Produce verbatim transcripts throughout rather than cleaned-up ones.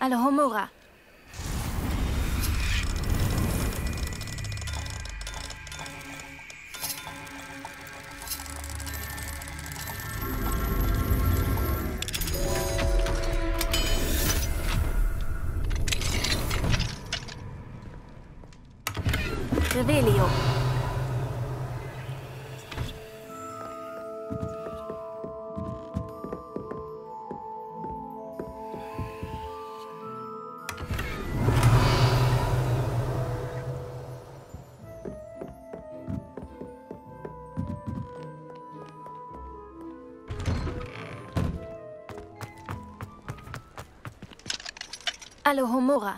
Alohomora. Revelio. Alohomora.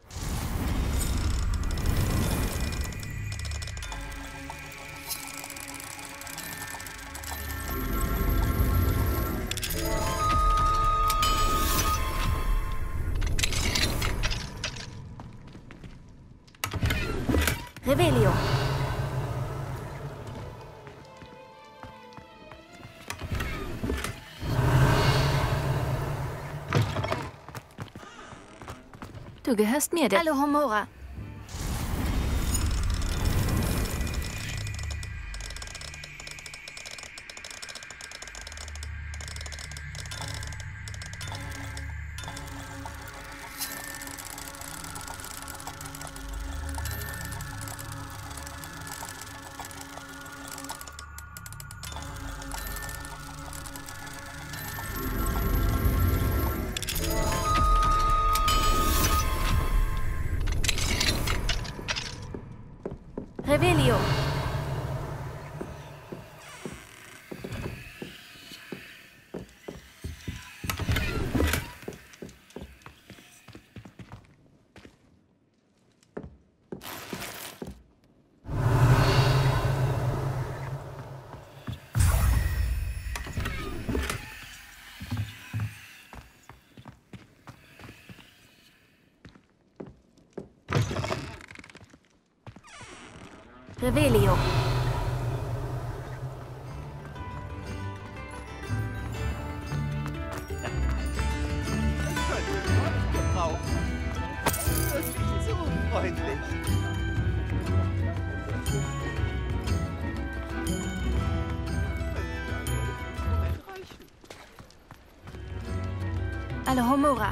Revelio. Du gehörst mir, der Alohomora. Revelio. Revelio. Das ist so freundlich. Alohomora.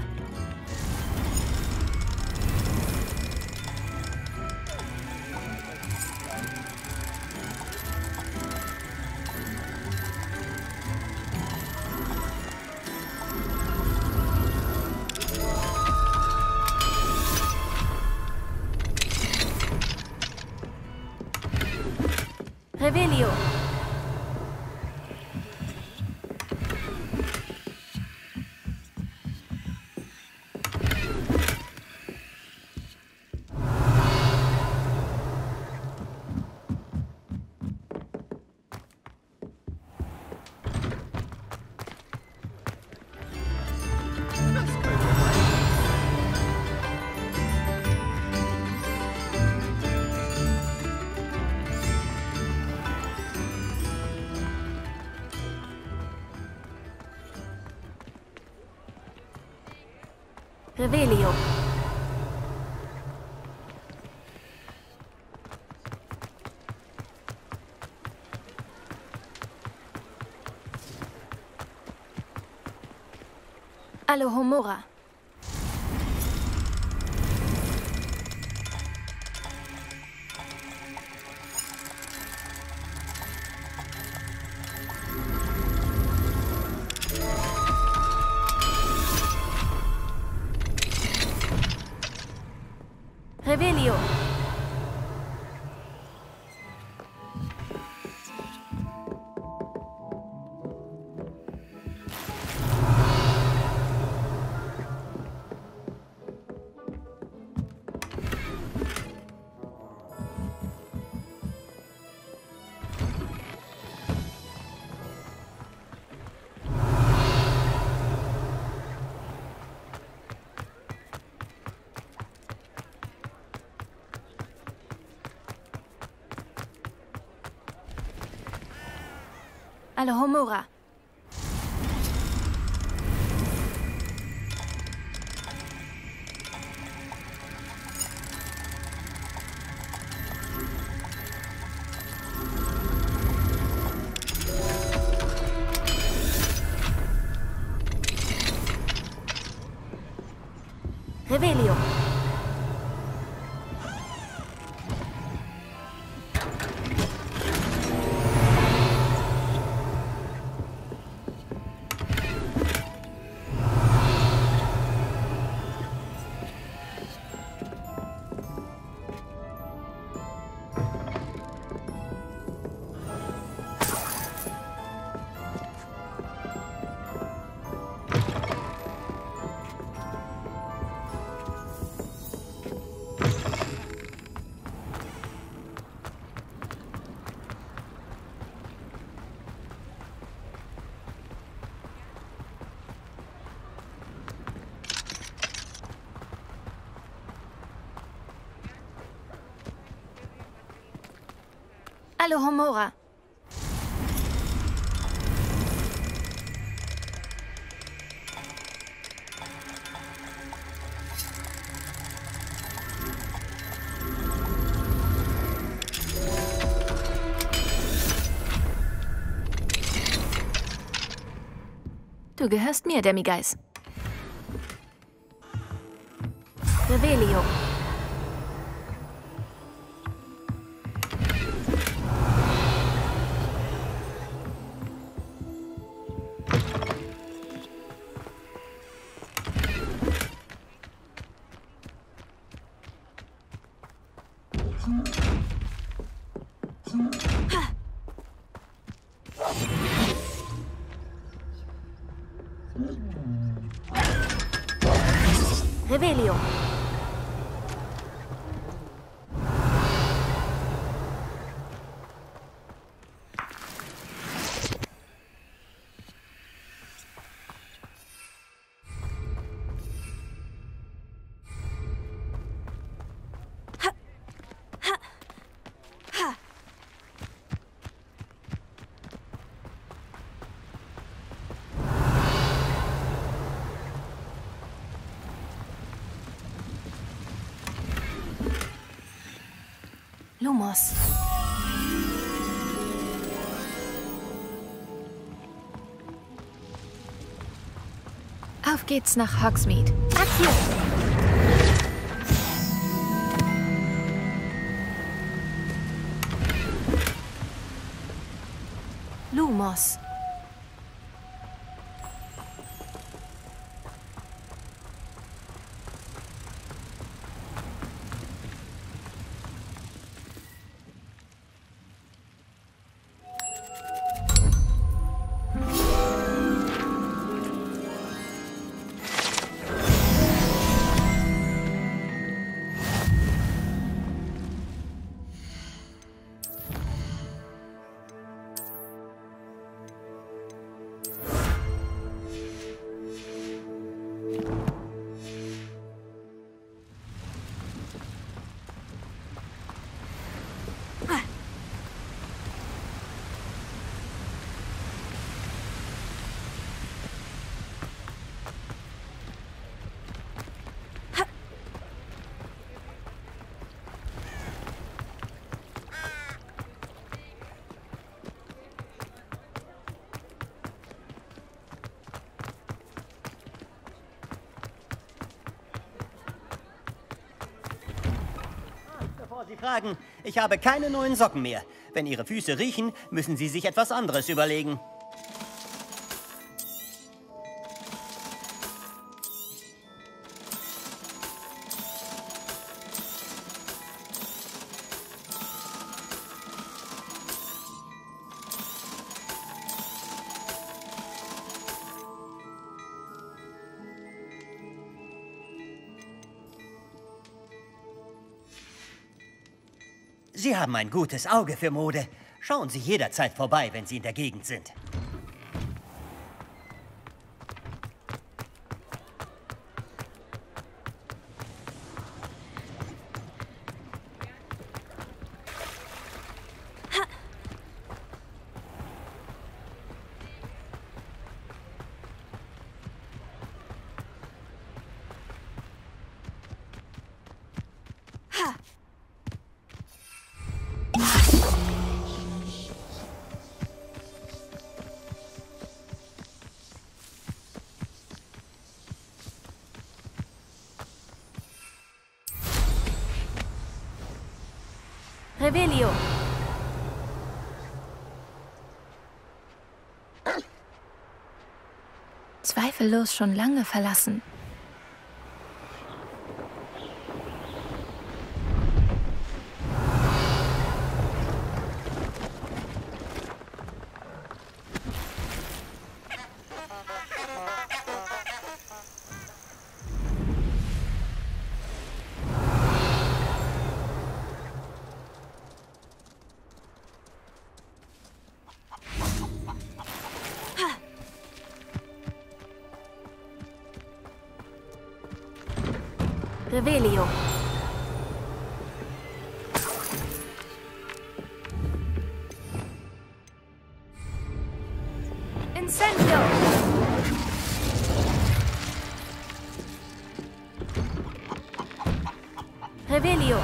Revelio. Revelio. Alohomora. Revelio. Alohomora. Revelio. Alohomora. Du gehörst mir, Demigeist. Revelio. Revelio. Lumos. Auf geht's nach Hogsmeade. Accio! Lumos. Sie fragen, ich habe keine neuen Socken mehr. Wenn Ihre Füße riechen, müssen Sie sich etwas anderes überlegen. Sie haben ein gutes Auge für Mode. Schauen Sie jederzeit vorbei, wenn Sie in der Gegend sind. Revelio. Zweifellos schon lange verlassen. Revelio. Incendio. Revelio.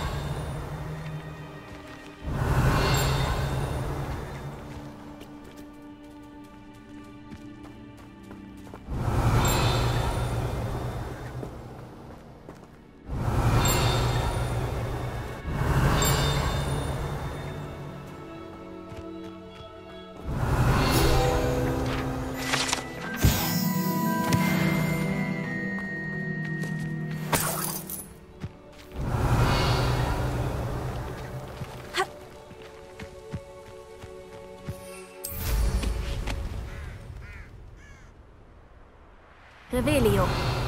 Revelio.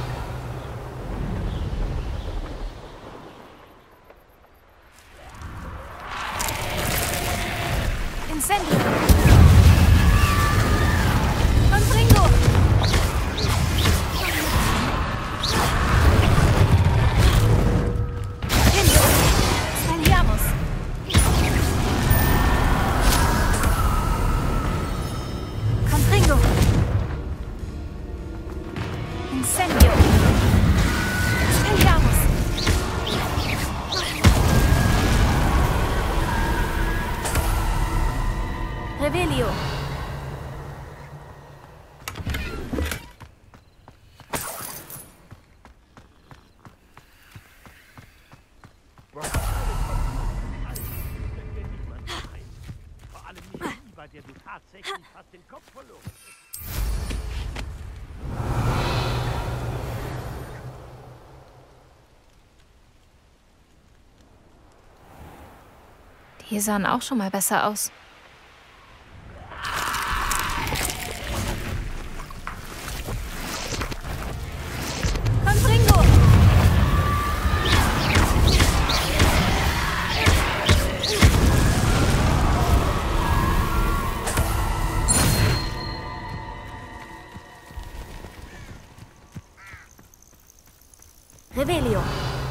Incendio. Confringo. Incendio. Saliamos. Confringo. Incendio. Expelliarmus. Revelio. Vor allem nie, bei der du tatsächlich fast den Kopf verloren hast. Die sahen auch schon mal besser aus. Confringo! Revelio.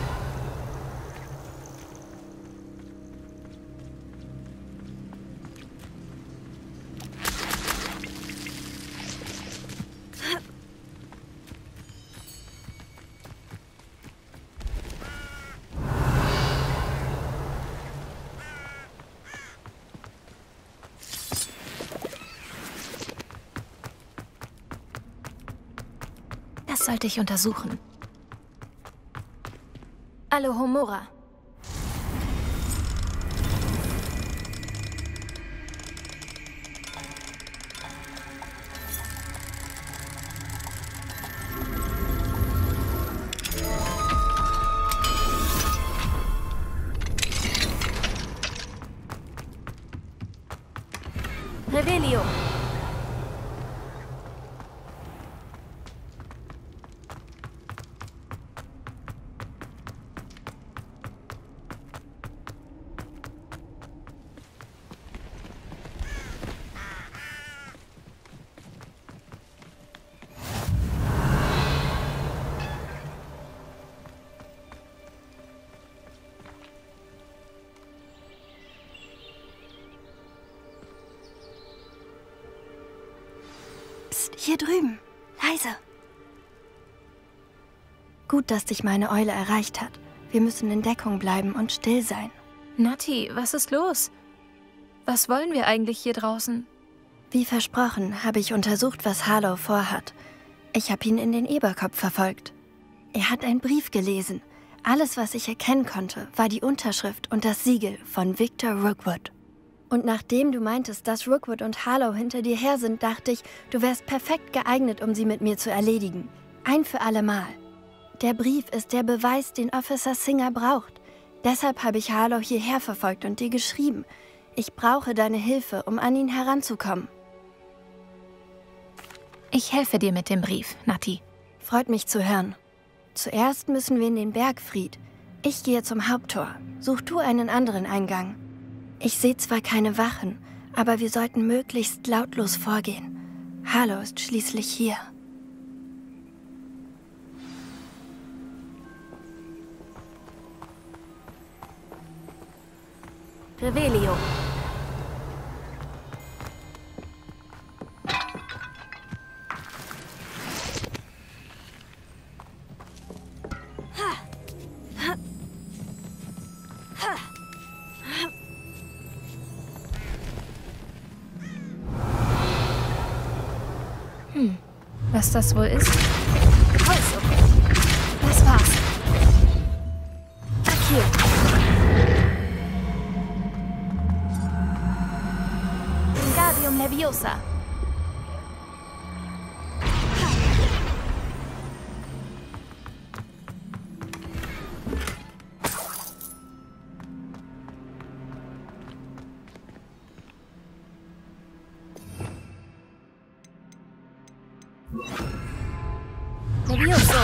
Das sollte ich untersuchen. Alohomora. Revelio. Psst, hier drüben. Leise. Gut, dass dich meine Eule erreicht hat. Wir müssen in Deckung bleiben und still sein. Nati, was ist los? Was wollen wir eigentlich hier draußen? Wie versprochen, habe ich untersucht, was Harlow vorhat. Ich habe ihn in den Eberkopf verfolgt. Er hat einen Brief gelesen. Alles, was ich erkennen konnte, war die Unterschrift und das Siegel von Victor Rookwood. Und nachdem du meintest, dass Rookwood und Harlow hinter dir her sind, dachte ich, du wärst perfekt geeignet, um sie mit mir zu erledigen. Ein für alle Mal. Der Brief ist der Beweis, den Officer Singer braucht. Deshalb habe ich Harlow hierher verfolgt und dir geschrieben. Ich brauche deine Hilfe, um an ihn heranzukommen. Ich helfe dir mit dem Brief, Natty. Freut mich zu hören. Zuerst müssen wir in den Bergfried. Ich gehe zum Haupttor. Such du einen anderen Eingang. Ich sehe zwar keine Wachen, aber wir sollten möglichst lautlos vorgehen. Harlow ist schließlich hier. Revelio. Hm, was das wohl ist? Also, das war's. Akio. Wingardium Leviosa. Levioso.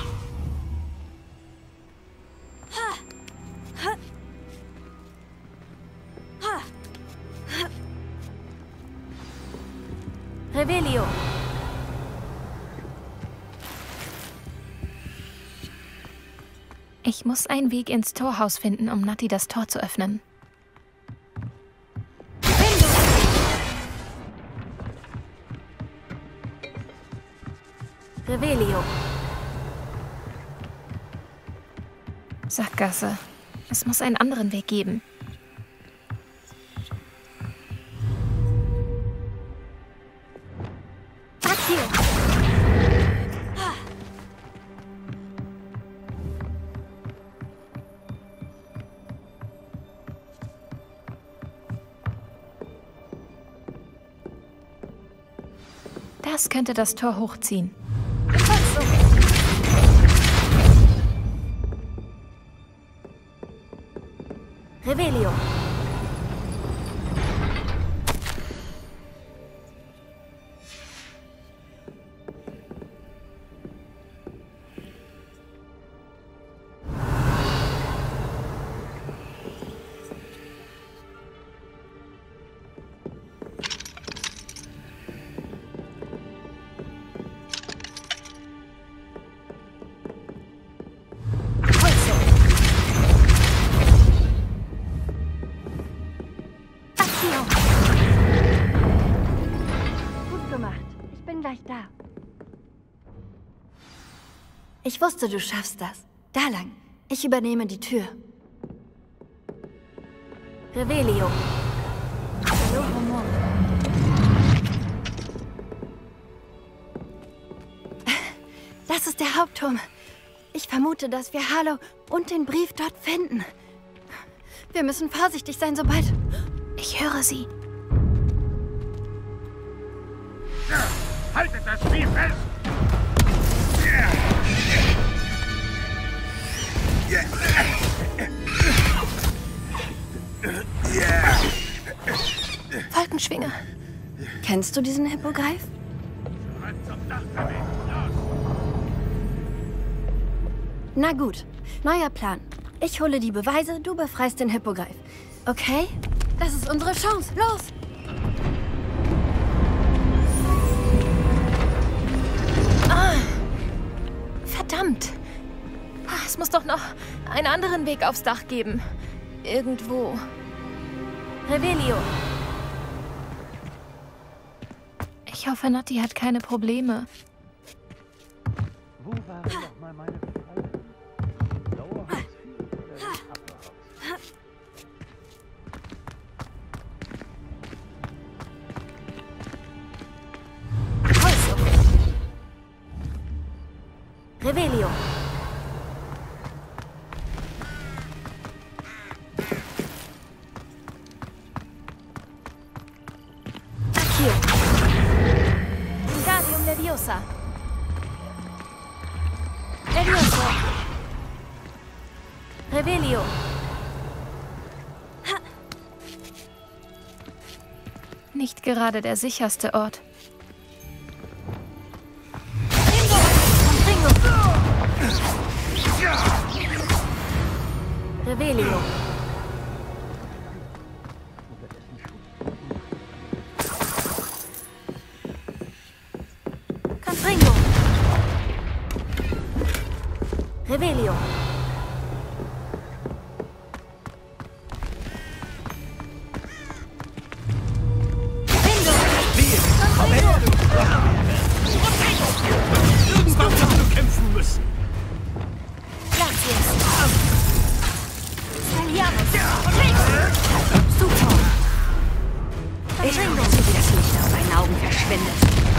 Revelio. Ich muss einen Weg ins Torhaus finden, um Natty das Tor zu öffnen. Revelio. Sackgasse. Es muss einen anderen Weg geben. Akio. Das könnte das Tor hochziehen. Revelio. Da. Ich wusste, du schaffst das. Da lang. Ich übernehme die Tür. Revelio. Das ist der Hauptturm. Ich vermute, dass wir Harlow und den Brief dort finden. Wir müssen vorsichtig sein, sobald... Ich höre sie. Haltet das Vieh fest! Falkenschwinger. Kennst du diesen Hippogreif? Na gut, neuer Plan. Ich hole die Beweise, du befreist den Hippogreif. Okay? Das ist unsere Chance. Los! Ah, verdammt. Es muss doch noch einen anderen Weg aufs Dach geben. Irgendwo. Revelio. Ich hoffe, Natty hat keine Probleme. Wo war noch mal meine Befreiung? Dauerhaus viel oder Abwehrhaus? Revelio. Accio. Wingardium Leviosa. Levioso. Revelio. Ha. Nicht gerade der sicherste Ort. Ringo. Revelio. Confringo. Revelio. Bingo. Confringo. Irgendwann wirst du kämpfen müssen. Glacius. Saliamus. Super. Ich sehe, wie das Licht aus deinen Augen verschwindet.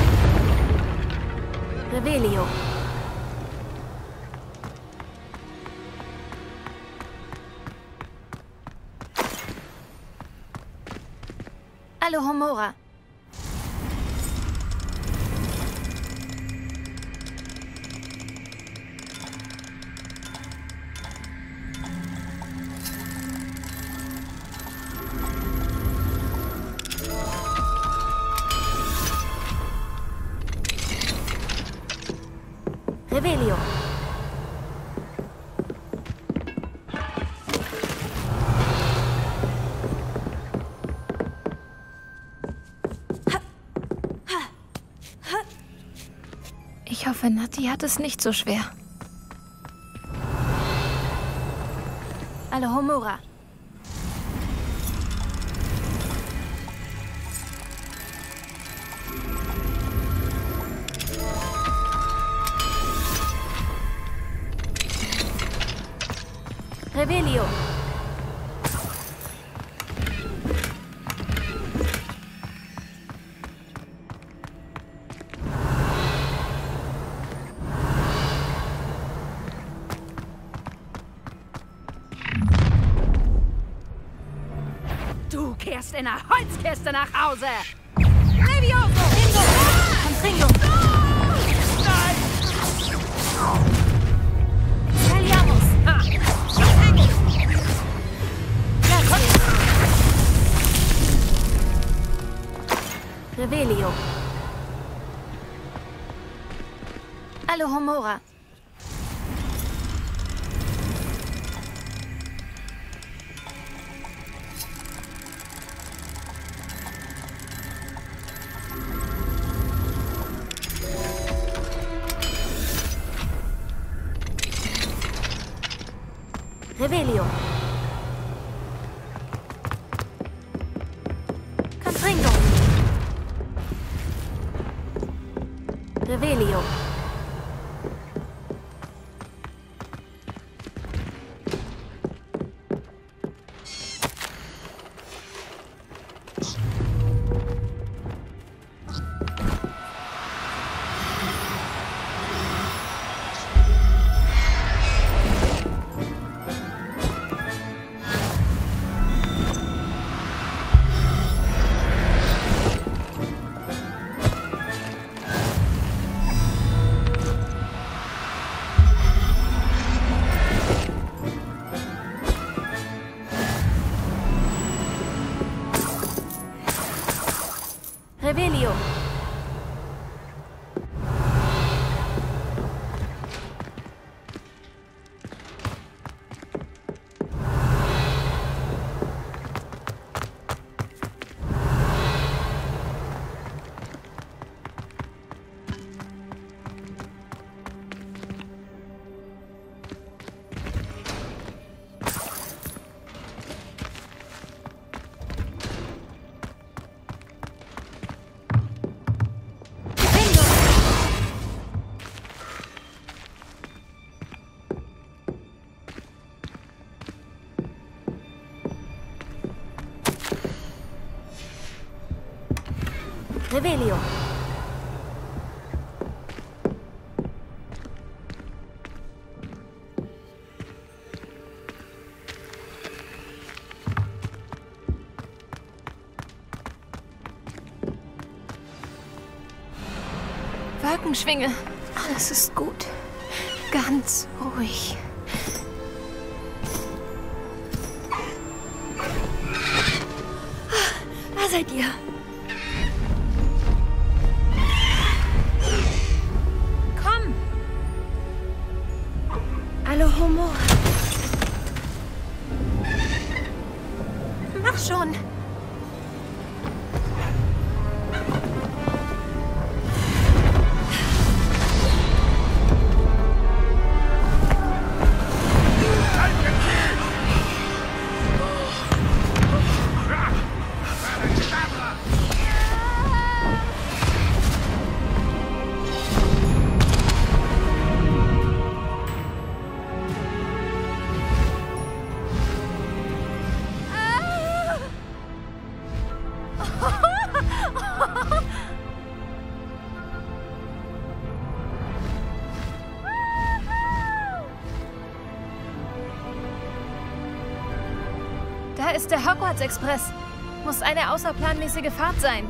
Revelio. Alohomora. Revelio. Ich hoffe, Nati hat es nicht so schwer. Alohomora. Revelio. Du kehrst in der Holzkiste nach Hause. Levioso! Bingo! Confringo! Nein! Saliamus! Glacius! Revelio. Alohomora. Revelio. Confringo. Revelio. Revelio. Revelio. Wolkenschwinge. Alles ist gut. Ganz ruhig. Da seid ihr. Komm! Alohomora. Mach schon! Da ist der Hogwarts Express. Muss eine außerplanmäßige Fahrt sein.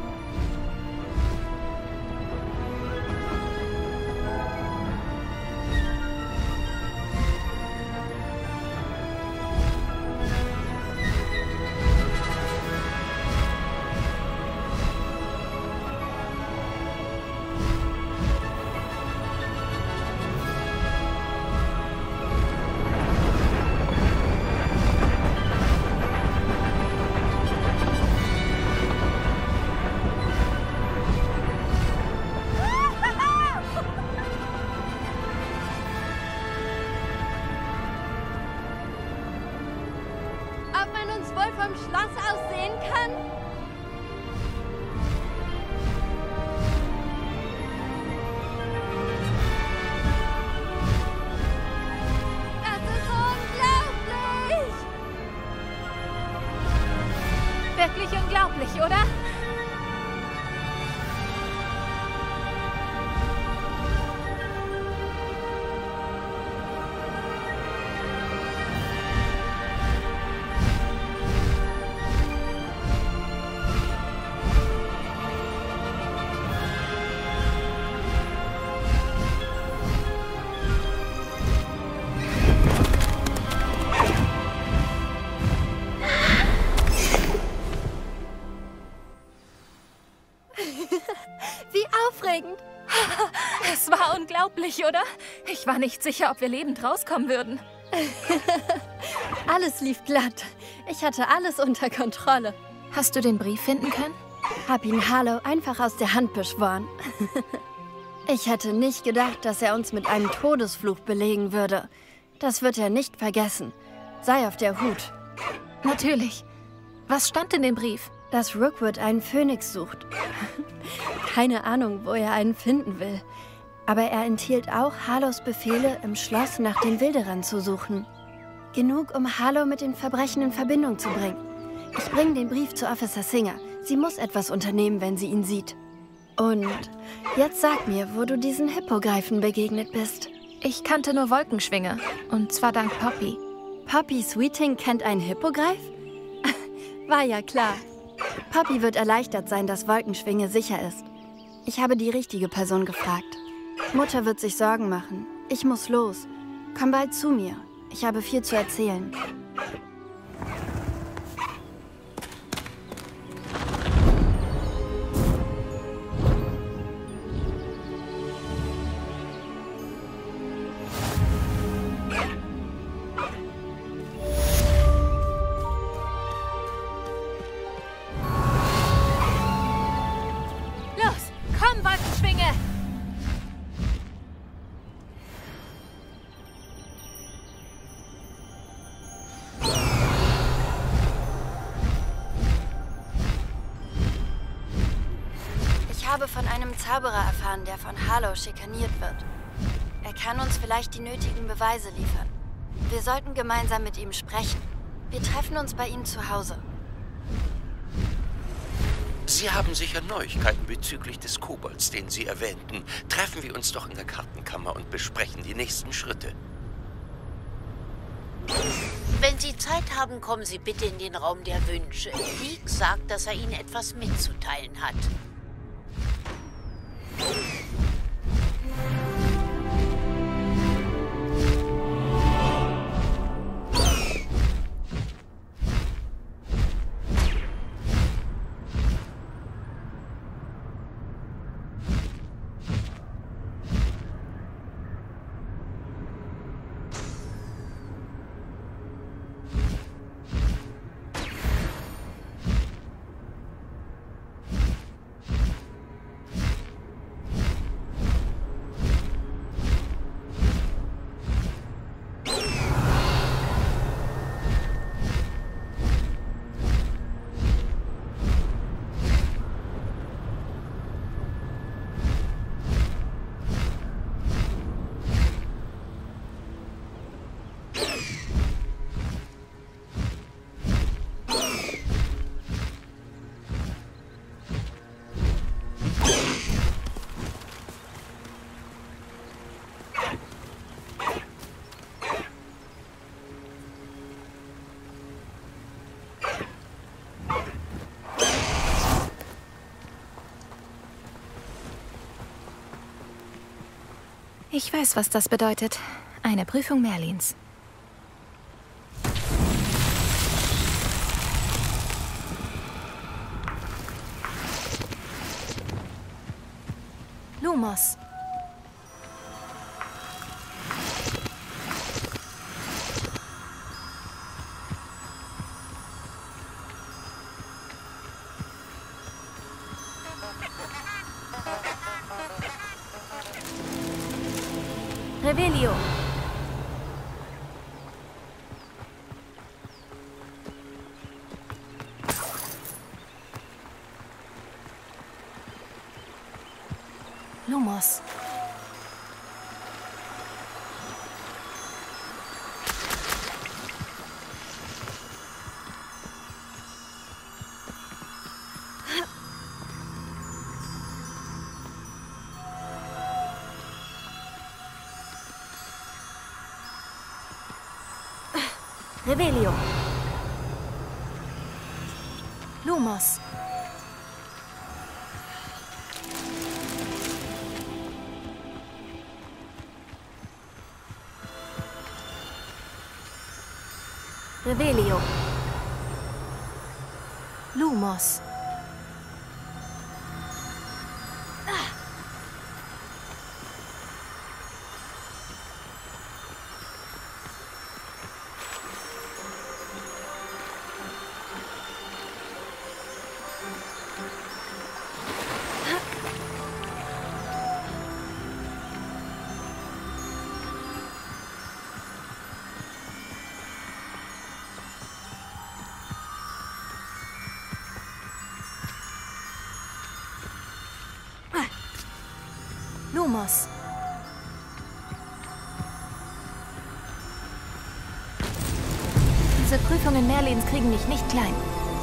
Ob man uns wohl vom Schloss aus sehen kann? Das ist unglaublich! Wirklich unglaublich, oder? Wie aufregend. Es war unglaublich, oder? Ich war nicht sicher, ob wir lebend rauskommen würden. Alles lief glatt. Ich hatte alles unter Kontrolle. Hast du den Brief finden können? Hab ihn Harlow einfach aus der Hand beschworen. Ich hätte nicht gedacht, dass er uns mit einem Todesfluch belegen würde. Das wird er nicht vergessen. Sei auf der Hut. Natürlich. Was stand in dem Brief? Dass Rookwood einen Phönix sucht. Keine Ahnung, wo er einen finden will. Aber er enthielt auch Harlows Befehle, im Schloss nach den Wilderern zu suchen. Genug, um Harlow mit den Verbrechen in Verbindung zu bringen. Ich bringe den Brief zu Officer Singer. Sie muss etwas unternehmen, wenn sie ihn sieht. Und jetzt sag mir, wo du diesen Hippogreifen begegnet bist. Ich kannte nur Wolkenschwinge. Und zwar dank Poppy. Poppy Sweeting kennt einen Hippogreif? War ja klar. Poppy wird erleichtert sein, dass Wolkenschwinge sicher ist. Ich habe die richtige Person gefragt. Mutter wird sich Sorgen machen. Ich muss los. Komm bald zu mir. Ich habe viel zu erzählen. Ich habe von einem Zauberer erfahren, der von Harlow schikaniert wird. Er kann uns vielleicht die nötigen Beweise liefern. Wir sollten gemeinsam mit ihm sprechen. Wir treffen uns bei ihm zu Hause. Sie haben sicher Neuigkeiten bezüglich des Kobolds, den Sie erwähnten. Treffen wir uns doch in der Kartenkammer und besprechen die nächsten Schritte. Wenn Sie Zeit haben, kommen Sie bitte in den Raum der Wünsche. Deek sagt, dass er Ihnen etwas mitzuteilen hat. Ich weiß, was das bedeutet. Eine Prüfung Merlins. Lumos. Revelio. Lumos. Revelio. Lumos. Revelio. Lumos. Lumos. Diese Prüfungen Merlins kriegen mich nicht klein.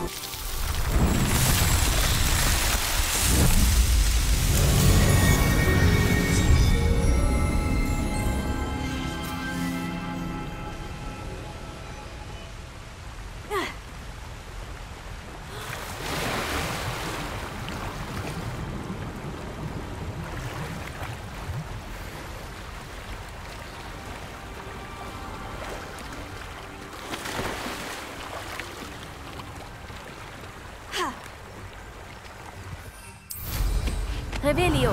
Revelio.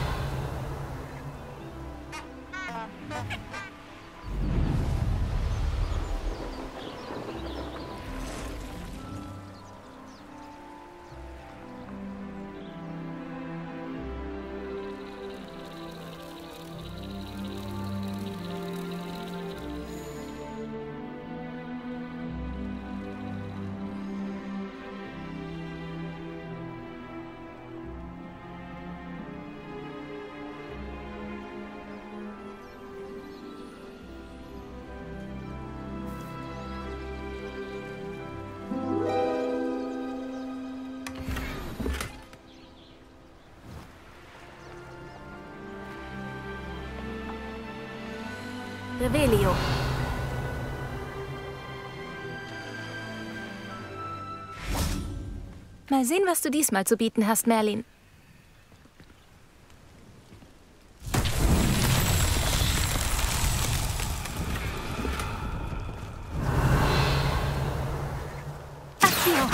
Revelio. Mal sehen, was du diesmal zu bieten hast, Merlin. Accio.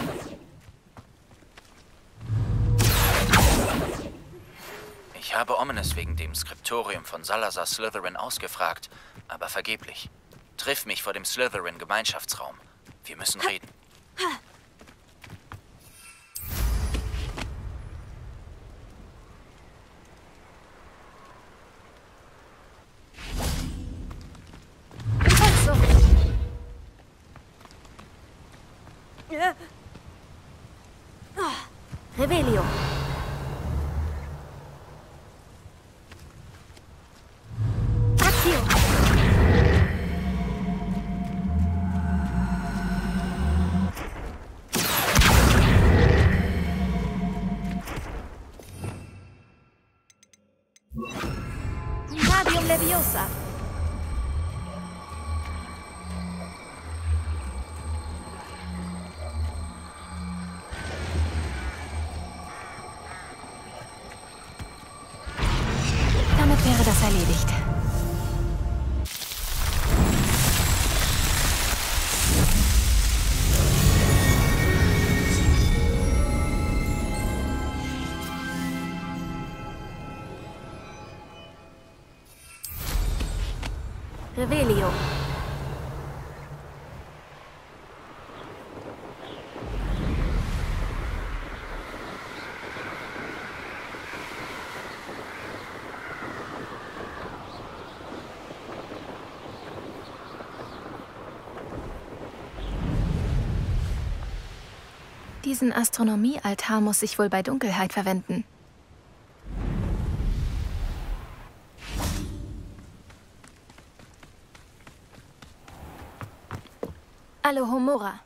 Ich habe Ominous wegen dem Skriptorium von Salazar Slytherin ausgefragt, aber vergeblich. Triff mich vor dem Slytherin-Gemeinschaftsraum. Wir müssen reden. Also. Revelio. Wingardium Leviosa. Damit Damit wäre das erledigt. Revelio. Diesen Astronomiealtar muss ich wohl bei Dunkelheit verwenden. Alohomora.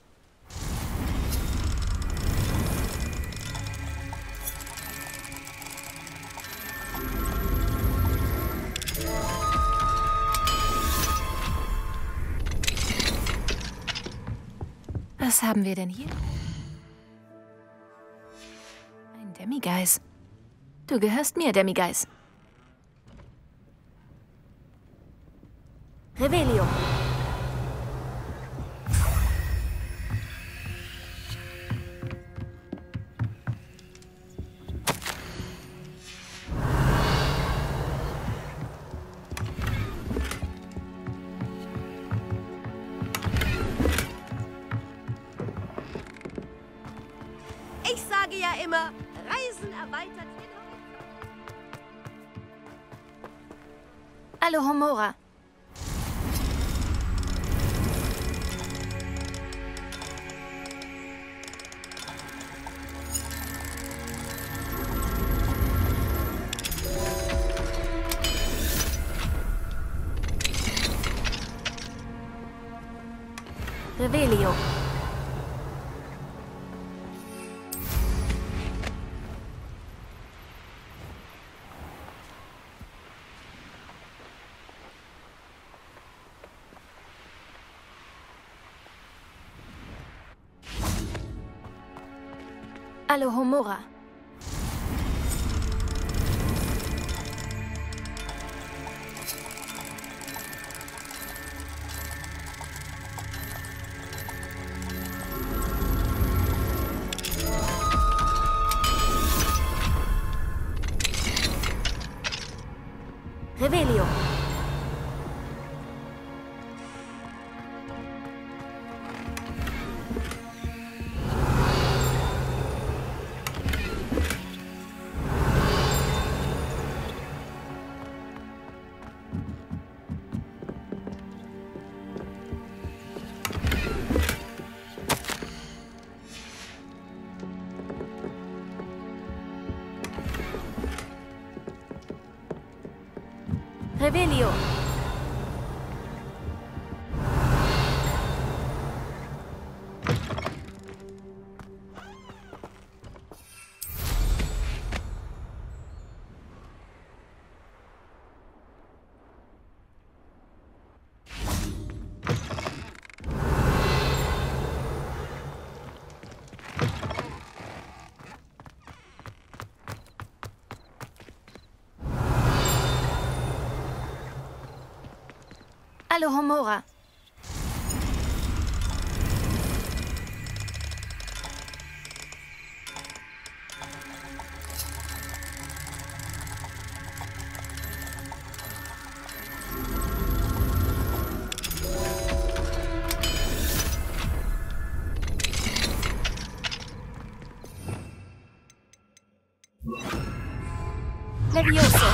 Was haben wir denn hier? Ein Demigeist. Du gehörst mir, Demigeist. Revelio. Ich sage ja immer, Reisen erweitert den Horizont. Alohomora. Revelio. Alohomora. Revelio. Revelio. Alohomora. Levioso.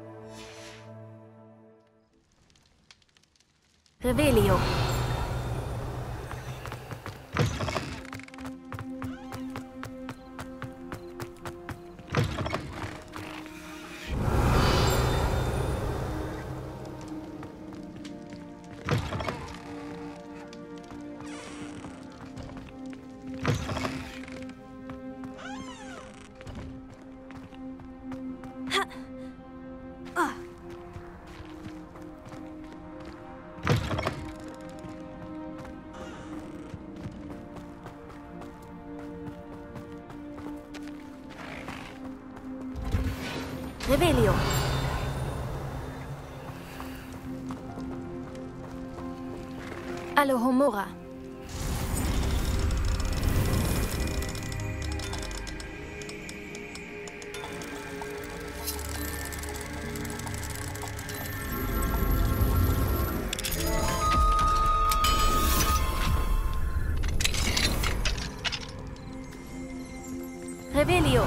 Revelio. Revelio. Alohomora. Revelio.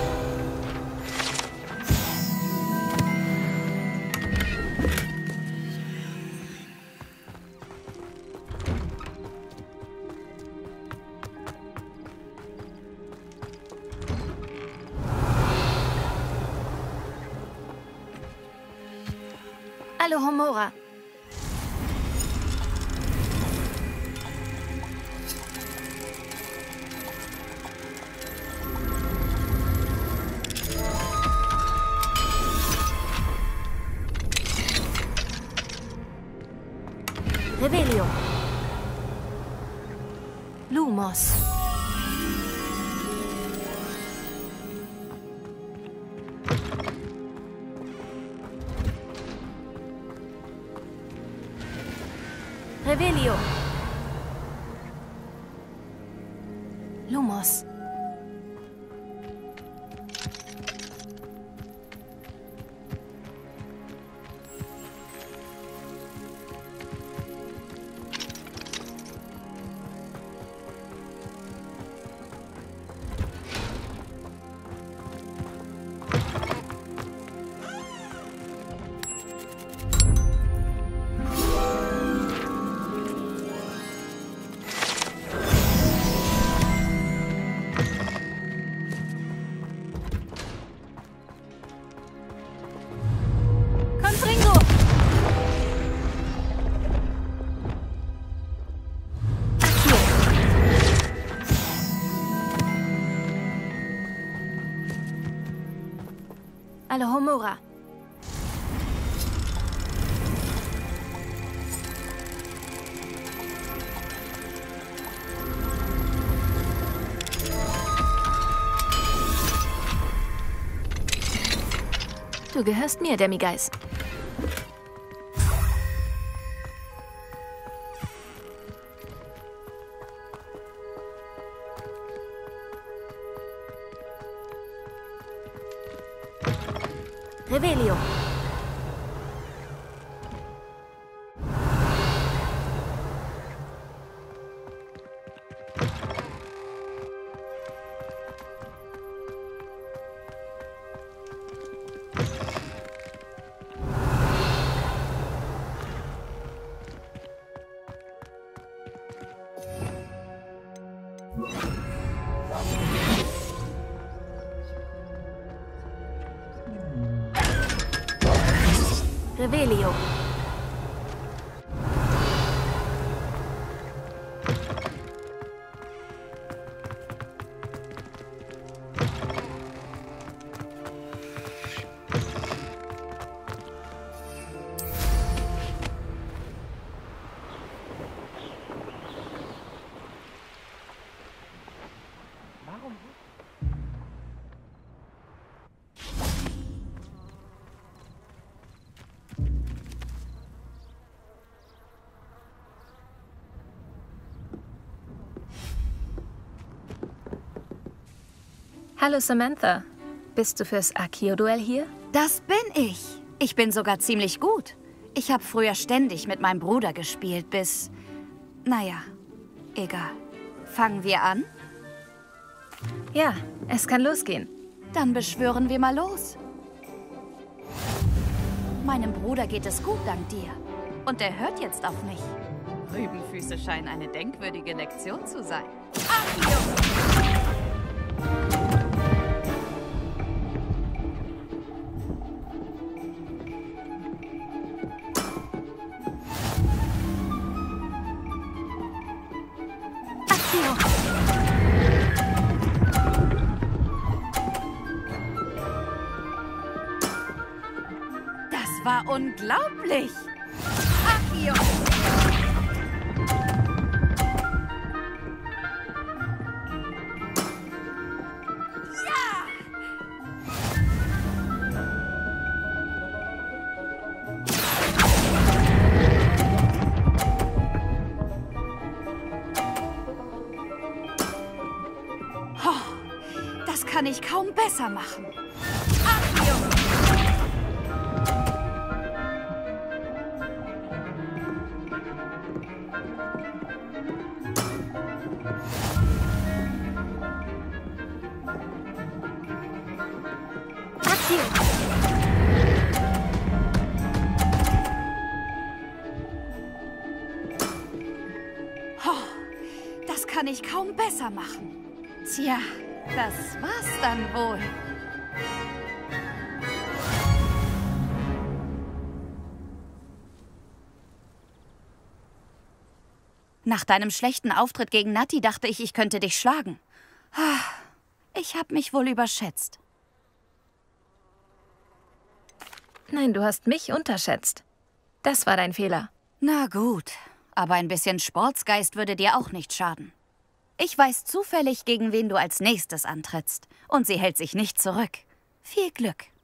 Alohomora. Revelio. Lumos. Revelio. Lumos. Alohomora. Du gehörst mir, Demigeist. Revelio. Revelio. Hallo Samantha. Bist du fürs Akio-Duell hier? Das bin ich. Ich bin sogar ziemlich gut. Ich habe früher ständig mit meinem Bruder gespielt, bis... Naja, egal. Fangen wir an? Ja, es kann losgehen. Dann beschwören wir mal los. Meinem Bruder geht es gut, dank dir. Und er hört jetzt auf mich. Rübenfüße scheinen eine denkwürdige Lektion zu sein. Akio! Das war unglaublich! Akio! Ja! kann ich kaum besser machen. Das kann ich kaum besser machen. Tja, das war's dann wohl. Nach deinem schlechten Auftritt gegen Natti dachte ich, ich könnte dich schlagen. Ich habe mich wohl überschätzt. Nein, du hast mich unterschätzt. Das war dein Fehler. Na gut, aber ein bisschen Sportsgeist würde dir auch nicht schaden. Ich weiß zufällig, gegen wen du als nächstes antrittst. Und sie hält sich nicht zurück. Viel Glück.